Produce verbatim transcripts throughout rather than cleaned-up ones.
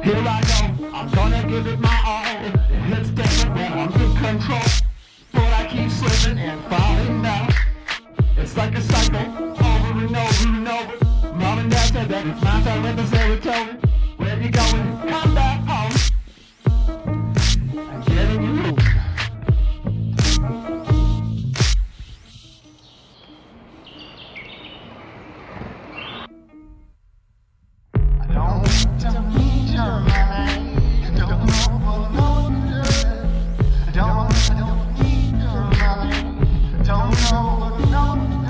Here I go, I'm gonna give it my all. It's different when I'm in control, but I keep slipping and falling down. It's like a cycle, over and over and over. Mom and Dad said that it's my time with the serotonin. Where you going? Come back home. I'm getting you moving. I don't, don't need your money. I don't know what I'm doing. I don't, I don't need your money. I don't know what I'm doing.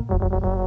Thank